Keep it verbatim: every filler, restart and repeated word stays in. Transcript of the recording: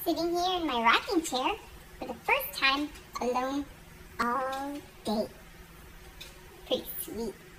sitting here in my rocking chair for the first time alone all day. Pretty sweet.